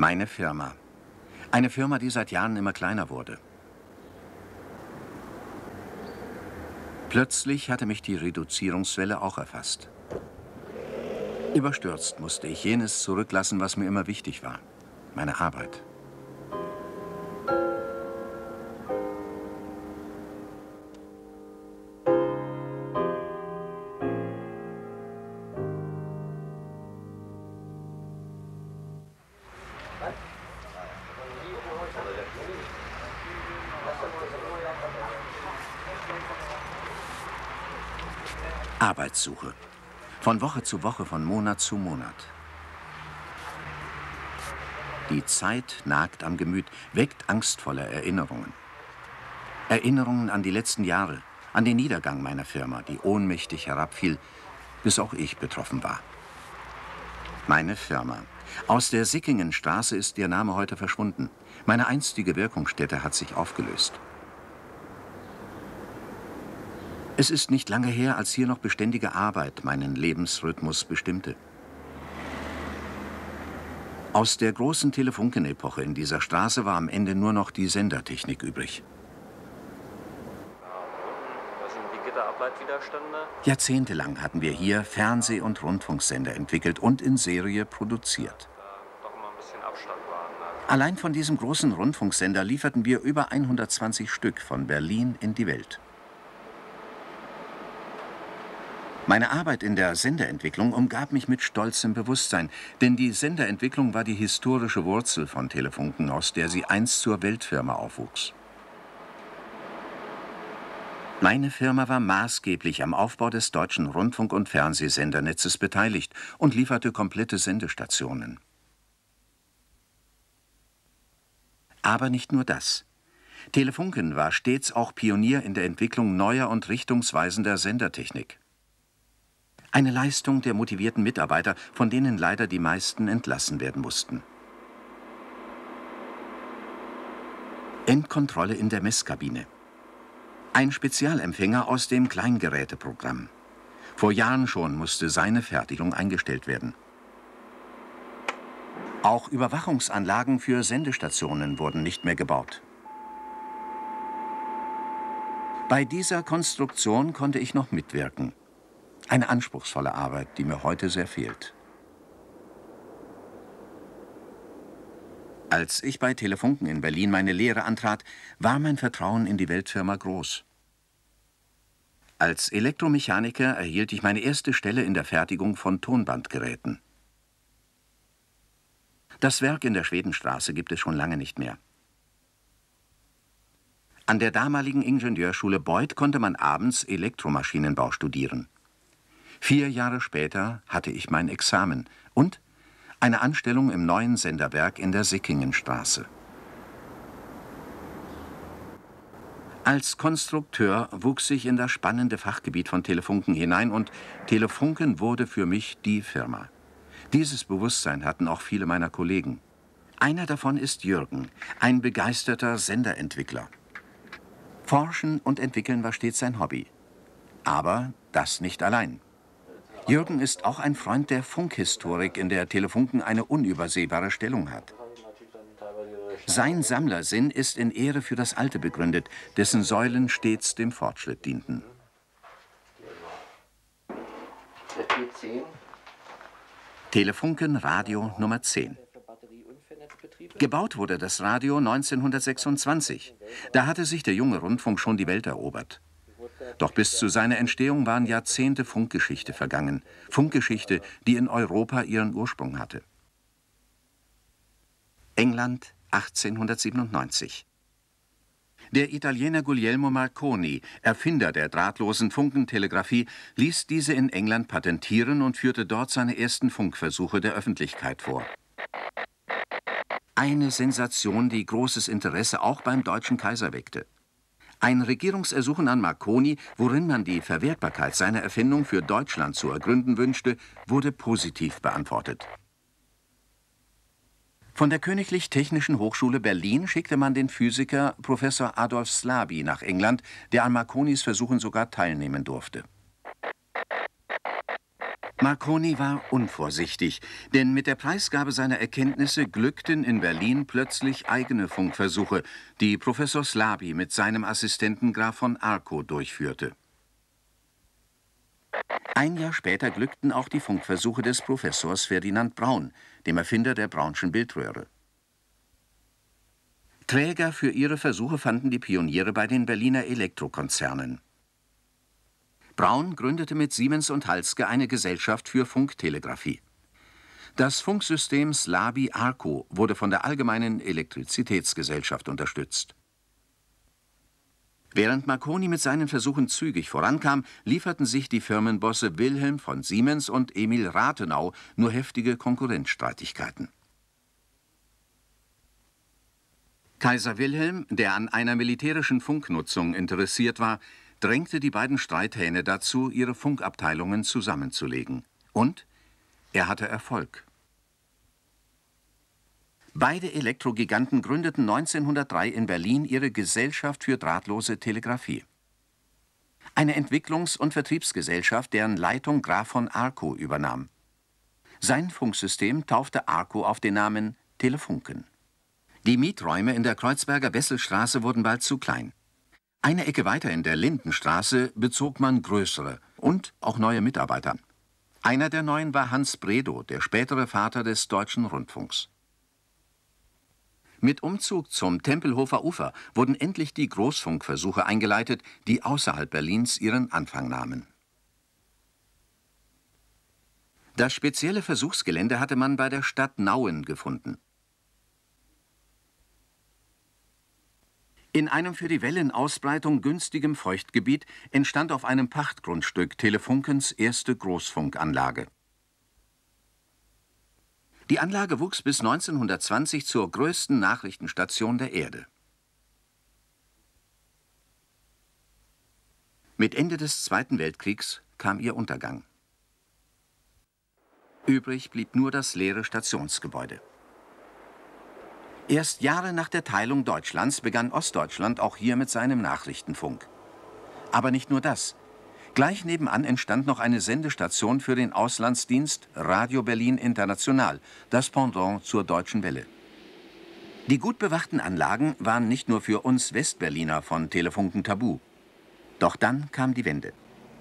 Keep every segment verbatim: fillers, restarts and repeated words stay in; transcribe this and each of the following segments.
Meine Firma. Eine Firma, die seit Jahren immer kleiner wurde. Plötzlich hatte mich die Reduzierungswelle auch erfasst. Überstürzt musste ich jenes zurücklassen, was mir immer wichtig war: meine Arbeit. Arbeitssuche. Von Woche zu Woche, von Monat zu Monat. Die Zeit nagt am Gemüt, weckt angstvolle Erinnerungen. Erinnerungen an die letzten Jahre, an den Niedergang meiner Firma, die ohnmächtig herabfiel, bis auch ich betroffen war. Meine Firma. Aus der Sickingenstraße ist ihr Name heute verschwunden. Meine einstige Wirkungsstätte hat sich aufgelöst. Es ist nicht lange her, als hier noch beständige Arbeit meinen Lebensrhythmus bestimmte. Aus der großen Telefunken-Epoche in dieser Straße war am Ende nur noch die Sendertechnik übrig. Was sind die Gitterableitwiderstände? Jahrzehntelang hatten wir hier Fernseh- und Rundfunksender entwickelt und in Serie produziert. Da doch mal ein bisschen Abstand war. Ne? Allein von diesem großen Rundfunksender lieferten wir über hundertzwanzig Stück von Berlin in die Welt. Meine Arbeit in der Senderentwicklung umgab mich mit stolzem Bewusstsein, denn die Senderentwicklung war die historische Wurzel von Telefunken, aus der sie einst zur Weltfirma aufwuchs. Meine Firma war maßgeblich am Aufbau des deutschen Rundfunk- und Fernsehsendernetzes beteiligt und lieferte komplette Sendestationen. Aber nicht nur das. Telefunken war stets auch Pionier in der Entwicklung neuer und richtungsweisender Sendertechnik. Eine Leistung der motivierten Mitarbeiter, von denen leider die meisten entlassen werden mussten. Endkontrolle in der Messkabine. Ein Spezialempfänger aus dem Kleingeräteprogramm. Vor Jahren schon musste seine Fertigung eingestellt werden. Auch Überwachungsanlagen für Sendestationen wurden nicht mehr gebaut. Bei dieser Konstruktion konnte ich noch mitwirken. Eine anspruchsvolle Arbeit, die mir heute sehr fehlt. Als ich bei Telefunken in Berlin meine Lehre antrat, war mein Vertrauen in die Weltfirma groß. Als Elektromechaniker erhielt ich meine erste Stelle in der Fertigung von Tonbandgeräten. Das Werk in der Schwedenstraße gibt es schon lange nicht mehr. An der damaligen Ingenieurschule Beuth konnte man abends Elektromaschinenbau studieren. Vier Jahre später hatte ich mein Examen und eine Anstellung im neuen Senderwerk in der Sickingenstraße. Als Konstrukteur wuchs ich in das spannende Fachgebiet von Telefunken hinein und Telefunken wurde für mich die Firma. Dieses Bewusstsein hatten auch viele meiner Kollegen. Einer davon ist Jürgen, ein begeisterter Senderentwickler. Forschen und entwickeln war stets sein Hobby. Aber das nicht allein. Jürgen ist auch ein Freund der Funkhistorik, in der Telefunken eine unübersehbare Stellung hat. Sein Sammlersinn ist in Ehre für das Alte begründet, dessen Säulen stets dem Fortschritt dienten. Telefunken Radio Nummer zehn. Gebaut wurde das Radio neunzehnhundertsechsundzwanzig. Da hatte sich der junge Rundfunk schon die Welt erobert. Doch bis zu seiner Entstehung waren Jahrzehnte Funkgeschichte vergangen. Funkgeschichte, die in Europa ihren Ursprung hatte. England achtzehnhundertsiebenundneunzig. Der Italiener Guglielmo Marconi, Erfinder der drahtlosen Funkentelegrafie, ließ diese in England patentieren und führte dort seine ersten Funkversuche der Öffentlichkeit vor. Eine Sensation, die großes Interesse auch beim deutschen Kaiser weckte. Ein Regierungsersuchen an Marconi, worin man die Verwertbarkeit seiner Erfindung für Deutschland zu ergründen wünschte, wurde positiv beantwortet. Von der Königlich Technischen Hochschule Berlin schickte man den Physiker Professor Adolf Slaby nach England, der an Marconis Versuchen sogar teilnehmen durfte. Marconi war unvorsichtig, denn mit der Preisgabe seiner Erkenntnisse glückten in Berlin plötzlich eigene Funkversuche, die Professor Slaby mit seinem Assistenten Graf von Arco durchführte. Ein Jahr später glückten auch die Funkversuche des Professors Ferdinand Braun, dem Erfinder der Braunschen Bildröhre. Träger für ihre Versuche fanden die Pioniere bei den Berliner Elektrokonzernen. Braun gründete mit Siemens und Halske eine Gesellschaft für Funktelegrafie. Das Funksystem Slaby-Arco wurde von der Allgemeinen Elektrizitätsgesellschaft unterstützt. Während Marconi mit seinen Versuchen zügig vorankam, lieferten sich die Firmenbosse Wilhelm von Siemens und Emil Rathenau nur heftige Konkurrenzstreitigkeiten. Kaiser Wilhelm, der an einer militärischen Funknutzung interessiert war, drängte die beiden Streithähne dazu, ihre Funkabteilungen zusammenzulegen. Und er hatte Erfolg. Beide Elektrogiganten gründeten neunzehnhundertdrei in Berlin ihre Gesellschaft für drahtlose Telegrafie. Eine Entwicklungs- und Vertriebsgesellschaft, deren Leitung Graf von Arco übernahm. Sein Funksystem taufte Arco auf den Namen Telefunken. Die Mieträume in der Kreuzberger Wesselstraße wurden bald zu klein. Eine Ecke weiter in der Lindenstraße bezog man größere und auch neue Mitarbeiter. Einer der neuen war Hans Bredow, der spätere Vater des Deutschen Rundfunks. Mit Umzug zum Tempelhofer Ufer wurden endlich die Großfunkversuche eingeleitet, die außerhalb Berlins ihren Anfang nahmen. Das spezielle Versuchsgelände hatte man bei der Stadt Nauen gefunden. In einem für die Wellenausbreitung günstigem Feuchtgebiet entstand auf einem Pachtgrundstück Telefunkens erste Großfunkanlage. Die Anlage wuchs bis neunzehnhundertzwanzig zur größten Nachrichtenstation der Erde. Mit Ende des Zweiten Weltkriegs kam ihr Untergang. Übrig blieb nur das leere Stationsgebäude. Erst Jahre nach der Teilung Deutschlands begann Ostdeutschland auch hier mit seinem Nachrichtenfunk. Aber nicht nur das. Gleich nebenan entstand noch eine Sendestation für den Auslandsdienst Radio Berlin International, das Pendant zur Deutschen Welle. Die gut bewachten Anlagen waren nicht nur für uns Westberliner von Telefunken tabu. Doch dann kam die Wende.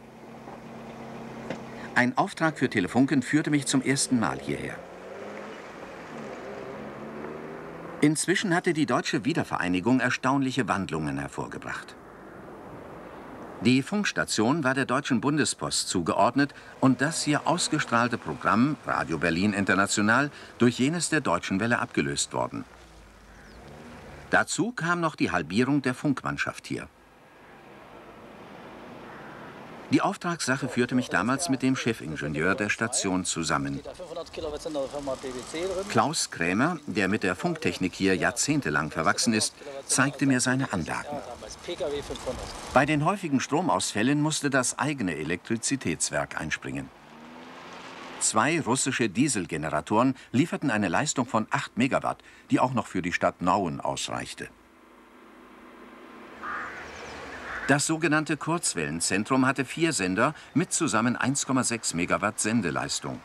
Ein Auftrag für Telefunken führte mich zum ersten Mal hierher. Inzwischen hatte die deutsche Wiedervereinigung erstaunliche Wandlungen hervorgebracht. Die Funkstation war der Deutschen Bundespost zugeordnet und das hier ausgestrahlte Programm Radio Berlin International durch jenes der Deutschen Welle abgelöst worden. Dazu kam noch die Halbierung der Funkmannschaft hier. Die Auftragssache führte mich damals mit dem Chefingenieur der Station zusammen. Klaus Krämer, der mit der Funktechnik hier jahrzehntelang verwachsen ist, zeigte mir seine Anlagen. Bei den häufigen Stromausfällen musste das eigene Elektrizitätswerk einspringen. Zwei russische Dieselgeneratoren lieferten eine Leistung von acht Megawatt, die auch noch für die Stadt Nauen ausreichte. Das sogenannte Kurzwellenzentrum hatte vier Sender mit zusammen eins Komma sechs Megawatt Sendeleistung.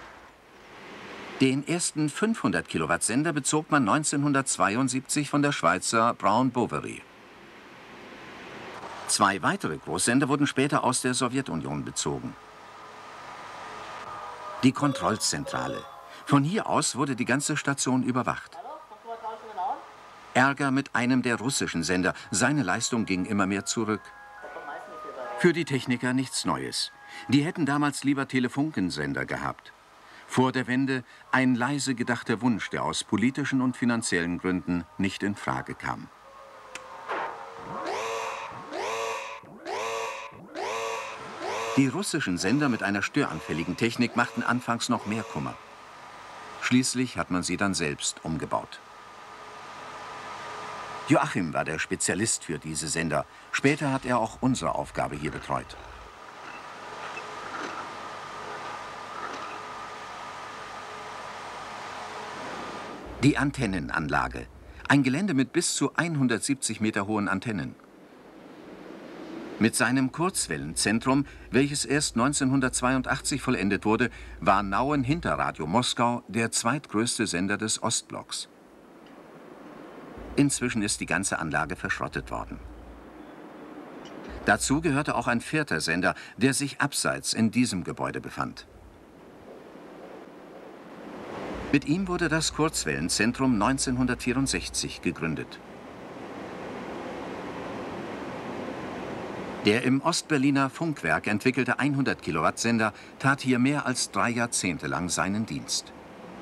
Den ersten fünfhundert Kilowatt Sender bezog man neunzehnhundertzweiundsiebzig von der Schweizer Brown Boveri. Zwei weitere Großsender wurden später aus der Sowjetunion bezogen. Die Kontrollzentrale. Von hier aus wurde die ganze Station überwacht. Ärger mit einem der russischen Sender. Seine Leistung ging immer mehr zurück. Für die Techniker nichts Neues. Die hätten damals lieber Telefunkensender gehabt. Vor der Wende ein leise gedachter Wunsch, der aus politischen und finanziellen Gründen nicht in Frage kam. Die russischen Sender mit einer störanfälligen Technik machten anfangs noch mehr Kummer. Schließlich hat man sie dann selbst umgebaut. Joachim war der Spezialist für diese Sender. Später hat er auch unsere Aufgabe hier betreut. Die Antennenanlage. Ein Gelände mit bis zu hundertsiebzig Meter hohen Antennen. Mit seinem Kurzwellenzentrum, welches erst neunzehnhundertzweiundachtzig vollendet wurde, war Nauen hinter Radio Moskau der zweitgrößte Sender des Ostblocks. Inzwischen ist die ganze Anlage verschrottet worden. Dazu gehörte auch ein vierter Sender, der sich abseits in diesem Gebäude befand. Mit ihm wurde das Kurzwellenzentrum neunzehnhundertvierundsechzig gegründet. Der im Ostberliner Funkwerk entwickelte hundert Kilowatt Sender tat hier mehr als drei Jahrzehnte lang seinen Dienst.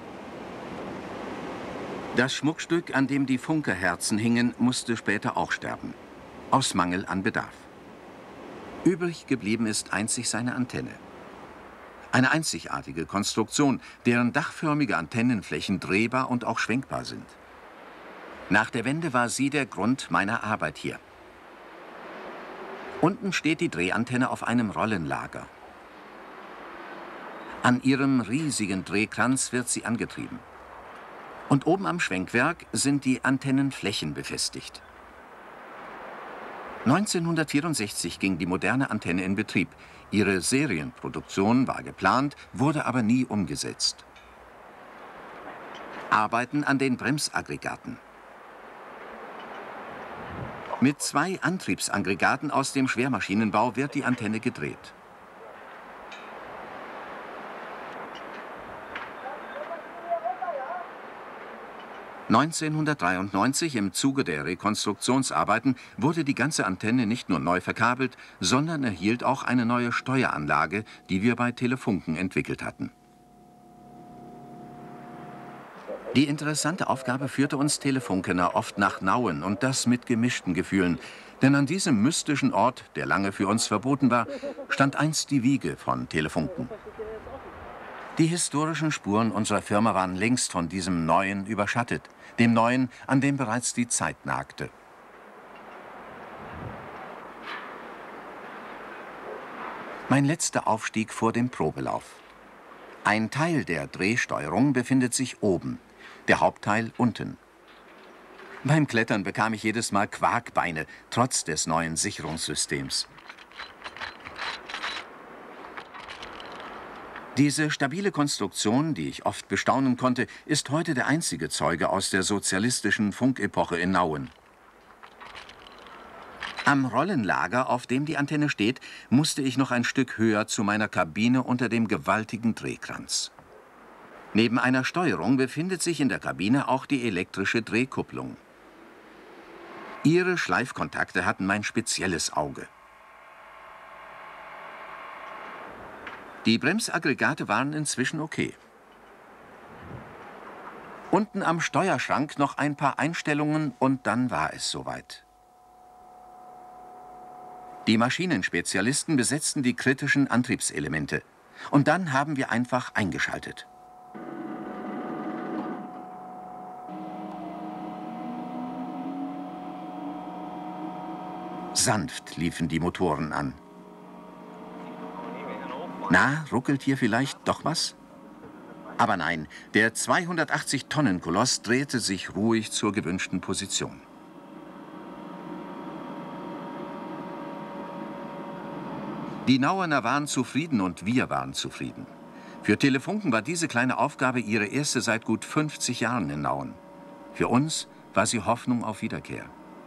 Das Schmuckstück, an dem die Funkerherzen hingen, musste später auch sterben. Aus Mangel an Bedarf. Übrig geblieben ist einzig seine Antenne. Eine einzigartige Konstruktion, deren dachförmige Antennenflächen drehbar und auch schwenkbar sind. Nach der Wende war sie der Grund meiner Arbeit hier. Unten steht die Drehantenne auf einem Rollenlager. An ihrem riesigen Drehkranz wird sie angetrieben. Und oben am Schwenkwerk sind die Antennenflächen befestigt. neunzehnhundertvierundsechzig ging die moderne Antenne in Betrieb. Ihre Serienproduktion war geplant, wurde aber nie umgesetzt. Arbeiten an den Bremsaggregaten. Mit zwei Antriebsaggregaten aus dem Schwermaschinenbau wird die Antenne gedreht. neunzehnhundertdreiundneunzig, im Zuge der Rekonstruktionsarbeiten, wurde die ganze Antenne nicht nur neu verkabelt, sondern erhielt auch eine neue Steueranlage, die wir bei Telefunken entwickelt hatten. Die interessante Aufgabe führte uns Telefunkener oft nach Nauen, und das mit gemischten Gefühlen. Denn an diesem mystischen Ort, der lange für uns verboten war, stand einst die Wiege von Telefunken. Die historischen Spuren unserer Firma waren längst von diesem Neuen überschattet, dem Neuen, an dem bereits die Zeit nagte. Mein letzter Aufstieg vor dem Probelauf. Ein Teil der Drehsteuerung befindet sich oben, der Hauptteil unten. Beim Klettern bekam ich jedes Mal Quarkbeine, trotz des neuen Sicherungssystems. Diese stabile Konstruktion, die ich oft bestaunen konnte, ist heute der einzige Zeuge aus der sozialistischen Funkepoche in Nauen. Am Rollenlager, auf dem die Antenne steht, musste ich noch ein Stück höher zu meiner Kabine unter dem gewaltigen Drehkranz. Neben einer Steuerung befindet sich in der Kabine auch die elektrische Drehkupplung. Ihre Schleifkontakte hatten mein spezielles Auge. Die Bremsaggregate waren inzwischen okay. Unten am Steuerschrank noch ein paar Einstellungen und dann war es soweit. Die Maschinenspezialisten besetzten die kritischen Antriebselemente. Und dann haben wir einfach eingeschaltet. Sanft liefen die Motoren an. Na, ruckelt hier vielleicht doch was? Aber nein, der zweihundertachtzig Tonnen Koloss drehte sich ruhig zur gewünschten Position. Die Nauener waren zufrieden und wir waren zufrieden. Für Telefunken war diese kleine Aufgabe ihre erste seit gut fünfzig Jahren in Nauen. Für uns war sie Hoffnung auf Wiederkehr.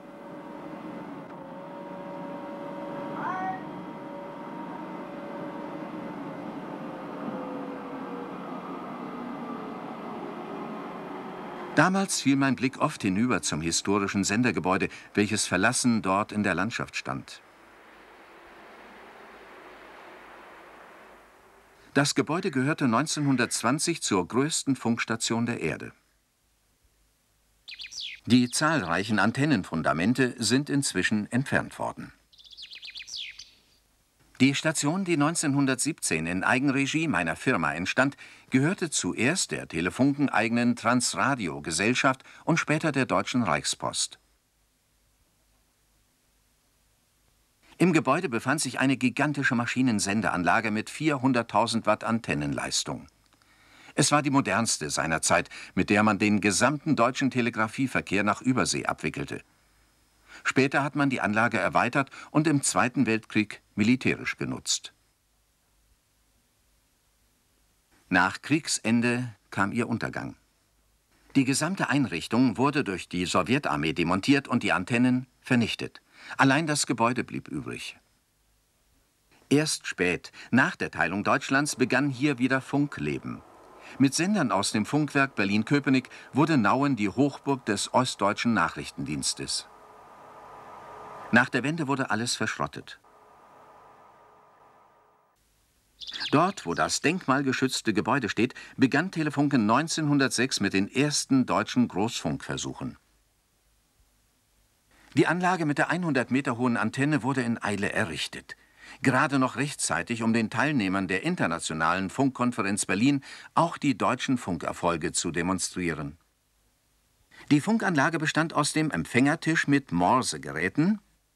Damals fiel mein Blick oft hinüber zum historischen Sendergebäude, welches verlassen dort in der Landschaft stand. Das Gebäude gehörte neunzehnhundertzwanzig zur größten Funkstation der Erde. Die zahlreichen Antennenfundamente sind inzwischen entfernt worden. Die Station, die neunzehnhundertsiebzehn in Eigenregie meiner Firma entstand, gehörte zuerst der Telefunken-eigenen Transradio-Gesellschaft und später der Deutschen Reichspost. Im Gebäude befand sich eine gigantische Maschinensendeanlage mit vierhunderttausend Watt Antennenleistung. Es war die modernste seiner Zeit, mit der man den gesamten deutschen Telegrafieverkehr nach Übersee abwickelte. Später hat man die Anlage erweitert und im Zweiten Weltkrieg militärisch genutzt. Nach Kriegsende kam ihr Untergang. Die gesamte Einrichtung wurde durch die Sowjetarmee demontiert und die Antennen vernichtet. Allein das Gebäude blieb übrig. Erst spät, nach der Teilung Deutschlands, begann hier wieder Funkleben. Mit Sendern aus dem Funkwerk Berlin-Köpenick wurde Nauen die Hochburg des ostdeutschen Nachrichtendienstes. Nach der Wende wurde alles verschrottet. Dort, wo das denkmalgeschützte Gebäude steht, begann Telefunken neunzehnhundertsechs mit den ersten deutschen Großfunkversuchen. Die Anlage mit der hundert Meter hohen Antenne wurde in Eile errichtet. Gerade noch rechtzeitig, um den Teilnehmern der Internationalen Funkkonferenz Berlin auch die deutschen Funkerfolge zu demonstrieren. Die Funkanlage bestand aus dem Empfängertisch mit Morsegeräten,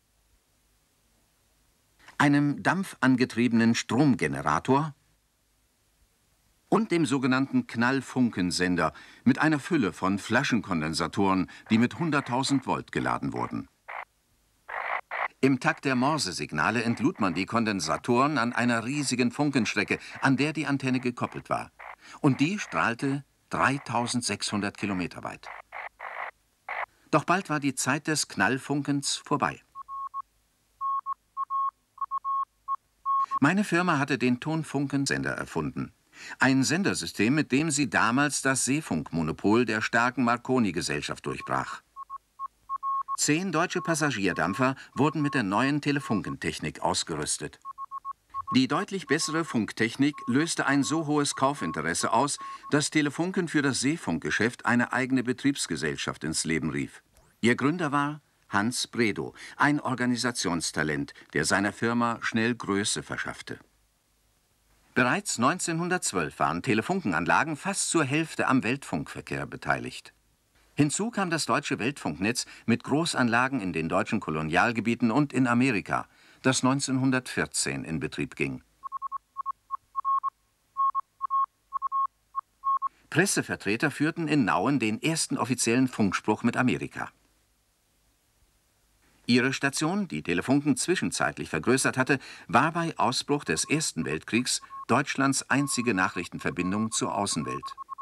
einem dampfangetriebenen Stromgenerator und dem sogenannten Knallfunkensender mit einer Fülle von Flaschenkondensatoren, die mit hunderttausend Volt geladen wurden. Im Takt der Morsesignale entlud man die Kondensatoren an einer riesigen Funkenstrecke, an der die Antenne gekoppelt war. Und die strahlte dreitausendsechshundert Kilometer weit. Doch bald war die Zeit des Knallfunkens vorbei. Meine Firma hatte den Tonfunkensender erfunden. Ein Sendersystem, mit dem sie damals das Seefunkmonopol der starken Marconi-Gesellschaft durchbrach. Zehn deutsche Passagierdampfer wurden mit der neuen Telefunkentechnik ausgerüstet. Die deutlich bessere Funktechnik löste ein so hohes Kaufinteresse aus, dass Telefunken für das Seefunkgeschäft eine eigene Betriebsgesellschaft ins Leben rief. Ihr Gründer war Hans Bredow, ein Organisationstalent, der seiner Firma schnell Größe verschaffte. Bereits neunzehnhundertzwölf waren Telefunkenanlagen fast zur Hälfte am Weltfunkverkehr beteiligt. Hinzu kam das deutsche Weltfunknetz mit Großanlagen in den deutschen Kolonialgebieten und in Amerika, das neunzehnhundertvierzehn in Betrieb ging. Pressevertreter führten in Nauen den ersten offiziellen Funkspruch mit Amerika. Ihre Station, die Telefunken zwischenzeitlich vergrößert hatte, war bei Ausbruch des Ersten Weltkriegs Deutschlands einzige Nachrichtenverbindung zur Außenwelt.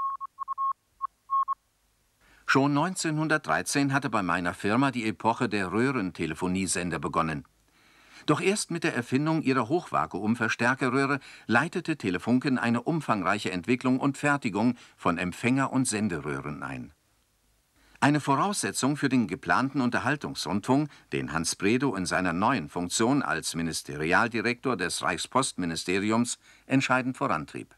Schon neunzehnhundertdreizehn hatte bei meiner Firma die Epoche der Röhrentelefoniesender begonnen. Doch erst mit der Erfindung ihrer Hochvakuum-Verstärkerröhre leitete Telefunken eine umfangreiche Entwicklung und Fertigung von Empfänger- und Senderöhren ein. Eine Voraussetzung für den geplanten Unterhaltungsrundfunk, den Hans Bredow in seiner neuen Funktion als Ministerialdirektor des Reichspostministeriums entscheidend vorantrieb.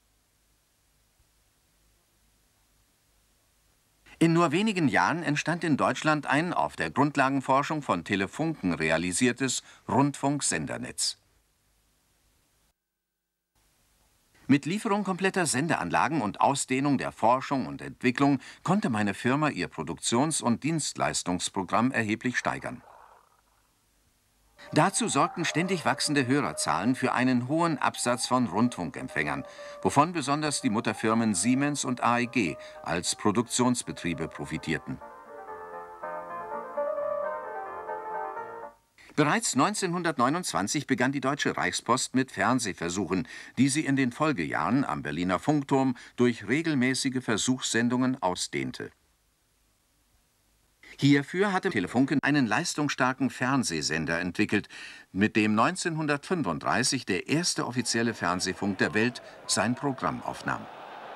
In nur wenigen Jahren entstand in Deutschland ein auf der Grundlagenforschung von Telefunken realisiertes Rundfunksendernetz. Mit Lieferung kompletter Sendeanlagen und Ausdehnung der Forschung und Entwicklung konnte meine Firma ihr Produktions- und Dienstleistungsprogramm erheblich steigern. Dazu sorgten ständig wachsende Hörerzahlen für einen hohen Absatz von Rundfunkempfängern, wovon besonders die Mutterfirmen Siemens und A E G als Produktionsbetriebe profitierten. Bereits neunzehnhundertneunundzwanzig begann die Deutsche Reichspost mit Fernsehversuchen, die sie in den Folgejahren am Berliner Funkturm durch regelmäßige Versuchssendungen ausdehnte. Hierfür hatte Telefunken einen leistungsstarken Fernsehsender entwickelt, mit dem neunzehnhundertfünfunddreißig der erste offizielle Fernsehfunk der Welt sein Programm aufnahm.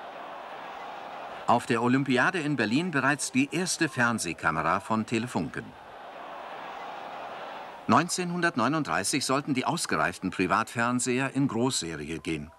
Auf der Olympiade in Berlin bereits die erste Fernsehkamera von Telefunken. neunzehnhundertneununddreißig sollten die ausgereiften Privatfernseher in Großserie gehen.